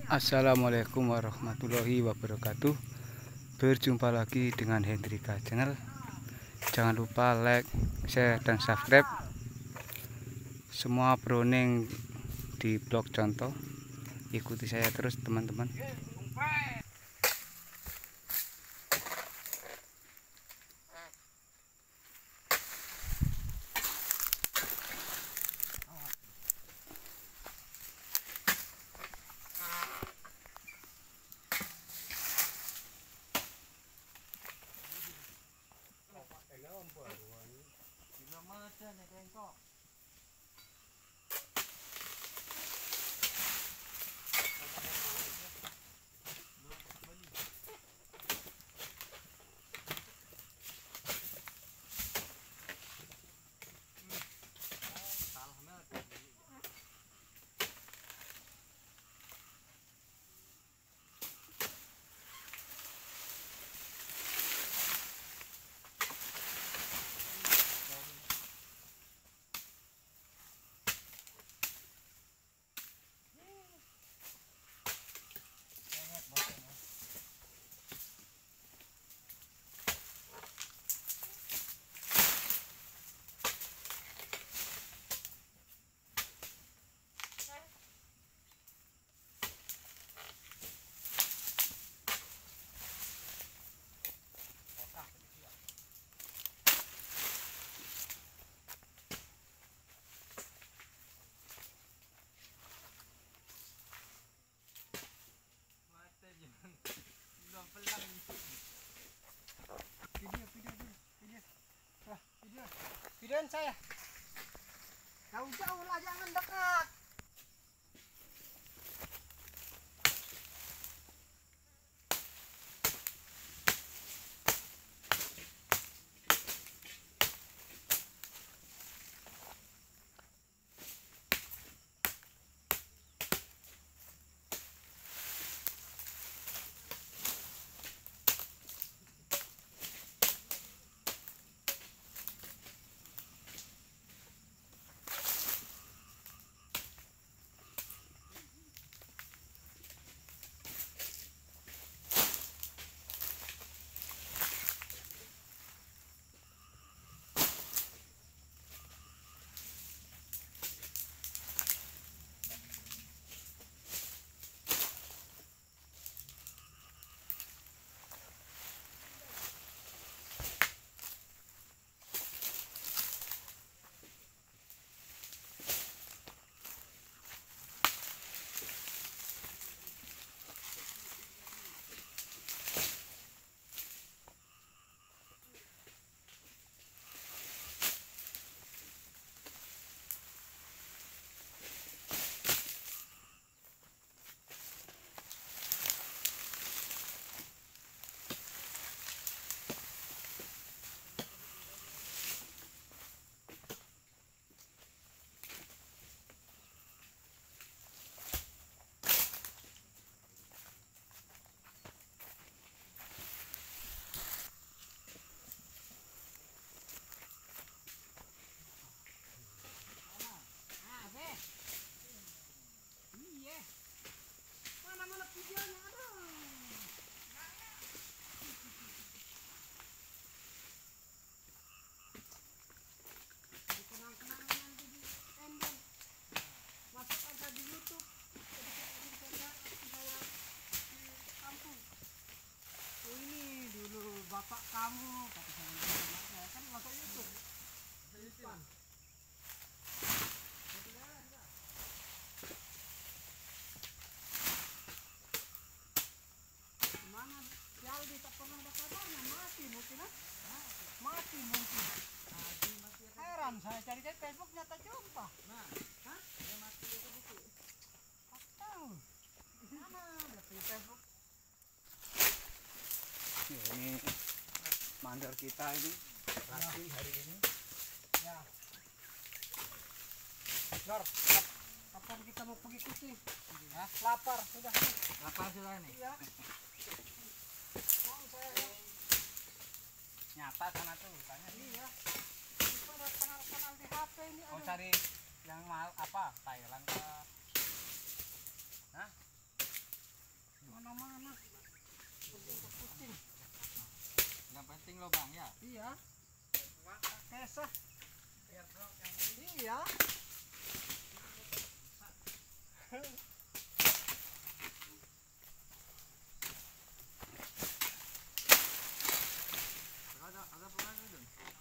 Assalamualaikum warahmatullahi wabarakatuh. Berjumpa lagi dengan Hendrika Channel. Jangan lupa like, share, dan subscribe semua browning di blog contoh. Ikuti saya terus teman-teman. Videoin saya. Jauh-jauh lah, jangan dekat. Bapak kamu kata saya kan masuk YouTube. Mana Jaldi tak pernah ada kabarnya, mati mungkin mati mungkin. Heran saya cari Facebooknya tak jumpa. Dia mati itu buku. Tak tahu. Mana ada Facebook? Ini mandor kita ini lagi hari ini. Ya. Lor, kapan kita mau pergi kucing? Lapar sudah nih. Lapar sudah nih. Iya. Mau saya Nyata sana tuh tanya. iya. Itu ada kanal-kanal di HP ini. Mau cari yang mahal apa? Thailand ke? Hah? Iya. Kesah. Iya. Ada pemain itu.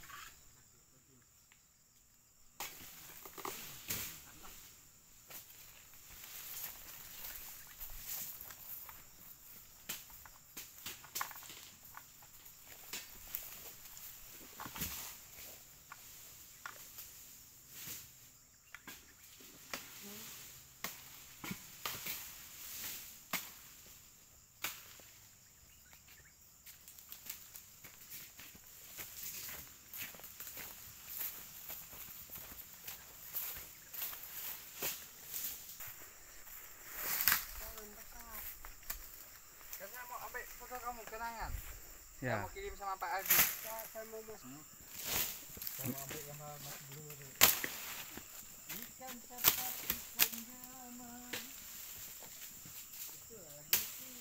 Saya mau ambil foto kamu kenangan. Saya Ya. mau kirim sama Pak Aldi. Saya mau masuk. Saya mau ambil sama Mas Bro. Ikan cepat, ikan nyaman. Itu lagi sih.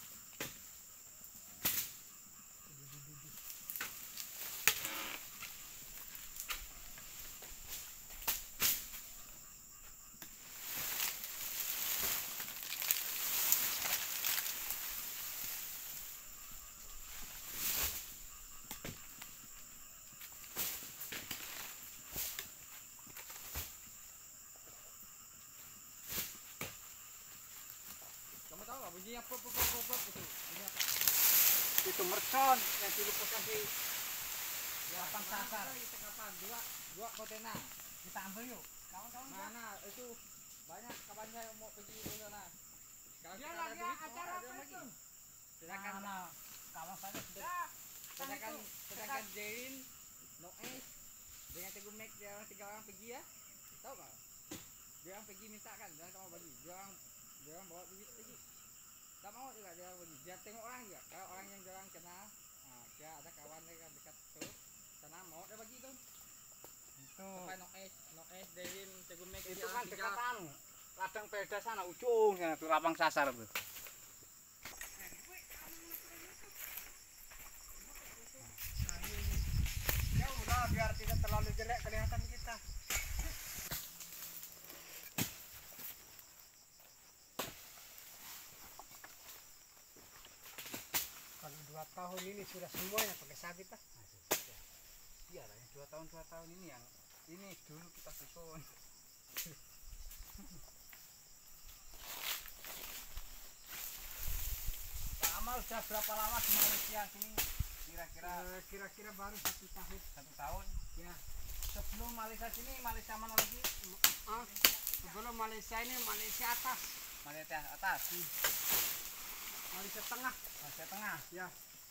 Kamu tahu nggak bunyinya pop pop pop pop itu? Bunyi apa? Itu mercon yang dilupuskan di Lapang sasar. Itu kapan? Dua kontena. kita ambil yuk. Kawan-kawan. Mana itu banyak kawan saya mau pergi ke sana. Kalau Dia kita ada lagi duit, mau acara ada apa lagi. itu? Sedangkan Kawan saya sudah. sedangkan Jerin, Noes, dengan Teguh Mek dia orang 3 orang pergi ya. Tahu nggak? Dia orang pergi minta kan, jangan kamu bagi. Dia orang bawa duit pergi. Tak mau juga dia orang bagi. Dia tengok orang juga. Kalau orang yang dia orang kenal, dia ada kawan dia dekat situ, sana mau dia bagi tuh. Itu. Sampai Noes, Jerin, Teguh Mek Itu dia kan orang dekat 3. anu. Ladang Pelda sana ujung sana tuh lapang sasar tuh. Ya udah biar tidak terlalu jelek kelihatan kita. Kalau 2 tahun ini sudah semuanya pakai sabit lah. Iya lah, 2 tahun ini yang ini dulu kita susun. Pak Amal sudah berapa lama di Malaysia sini? Kira-kira Kira-kira baru 1 tahun. 1 tahun. Ya. Sebelum Malaysia sini, Malaysia mana lagi? Sebelum Malaysia ini Malaysia atas, Malaysia atas, Malaysia tengah. Malaysia tengah. Ya.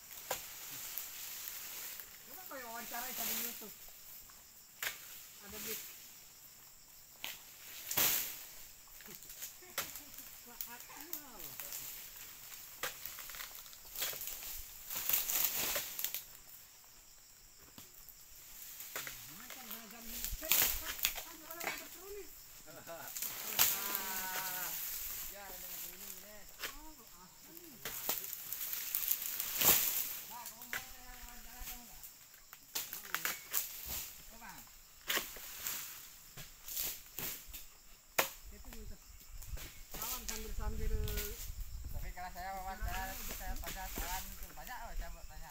Coba kayak wawancara di YouTube. Ada di. Ya, ada dengan ini ini. Nah, kamu mau saya wawancara kamu nggak? Coba. Itu gitu. Kawan sambil Tapi kalau saya wawancara, saya tanya saran itu banyak saya mau tanya.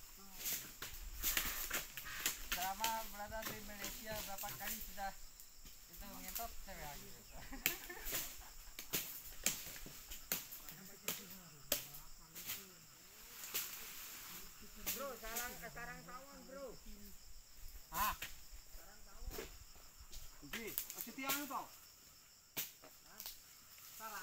Selama berada di Malaysia berapa kali sudah itu ngentot saya bilang gitu. Bro, sarang tawon, bro. Ah, Oke, masih tiang toh. Sarang.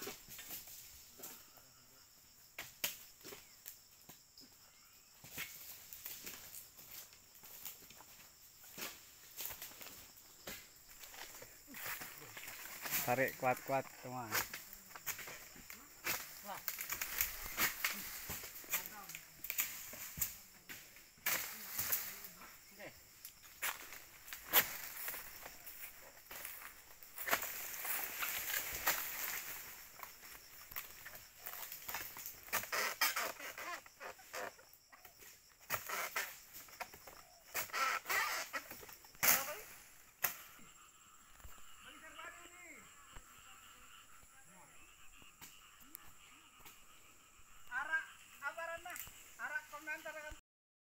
Tarik kuat-kuat teman.